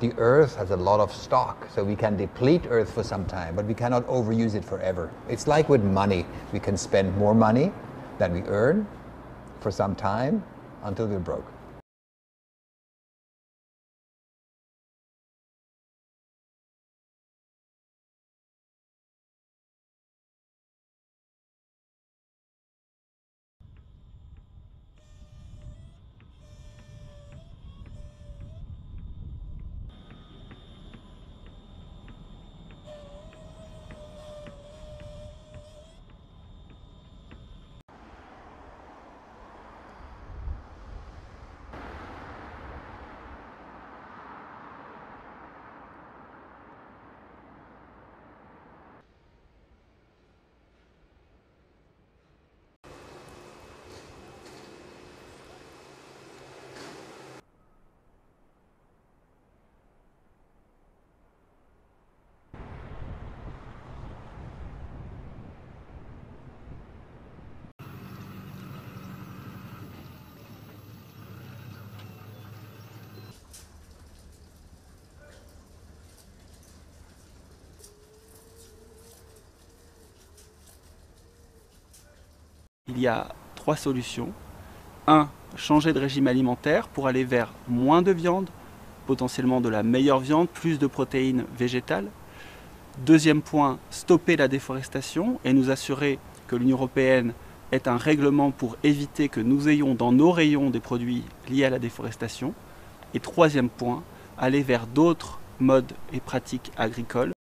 The earth has a lot of stock, so we can deplete earth for some time, but we cannot overuse it forever. It's like with money. We can spend more money than we earn for some time until we're broke. Il y a 3 solutions. 1. Changer de régime alimentaire pour aller vers moins de viande, potentiellement de la meilleure viande, plus de protéines végétales. Deuxième point, stopper la déforestation et nous assurer que l'Union européenne ait un règlement pour éviter que nous ayons dans nos rayons des produits liés à la déforestation. Et troisième point, aller vers d'autres modes et pratiques agricoles